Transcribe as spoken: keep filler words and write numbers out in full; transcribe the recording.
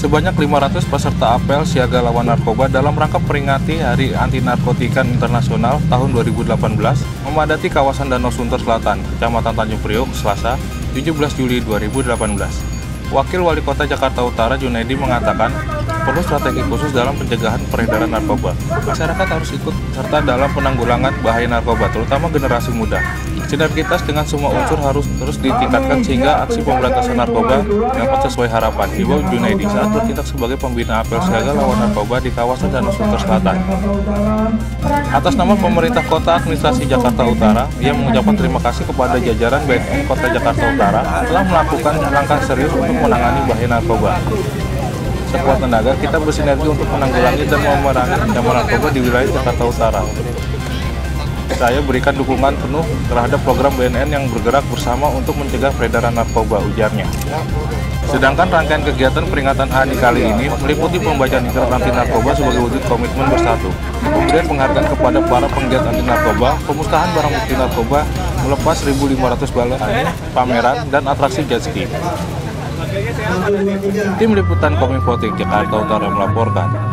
Sebanyak lima ratus peserta apel siaga lawan narkoba dalam rangka peringati Hari Anti Narkotika Internasional tahun dua ribu delapan belas memadati kawasan Danau Sunter Selatan, Kecamatan Tanjung Priok, Selasa, tujuh belas Juli dua ribu delapan belas. Wakil Wali Kota Jakarta Utara Junaidi mengatakan perlu strategi khusus dalam pencegahan peredaran narkoba. Masyarakat harus ikut serta dalam penanggulangan bahaya narkoba, terutama generasi muda. Sinergitas dengan semua unsur harus terus ditingkatkan sehingga aksi pemberantasan narkoba dapat sesuai harapan, Ibu Junaidi saat bertindak sebagai pembina apel siaga lawan narkoba di kawasan Danau Sunter Selatan. Atas nama pemerintah Kota Administrasi Jakarta Utara, ia mengucapkan terima kasih kepada jajaran B N N Kota Jakarta Utara telah melakukan langkah serius untuk menangani bahaya narkoba. Sekuat tenaga, kita bersinergi untuk menanggulangi dan memerangi ancaman narkoba di wilayah Jakarta Utara. Saya berikan dukungan penuh terhadap program B N N yang bergerak bersama untuk mencegah peredaran narkoba, ujarnya. Sedangkan rangkaian kegiatan peringatan H A D I kali ini meliputi pembacaan ikrar anti narkoba sebagai wujud komitmen bersatu, pemberian penghargaan kepada para penggiat anti narkoba, pemusnahan barang bukti narkoba, melepas seribu lima ratus balon, pameran, dan atraksi jet ski. Tim Liputan Kominfo Jakarta Utara melaporkan.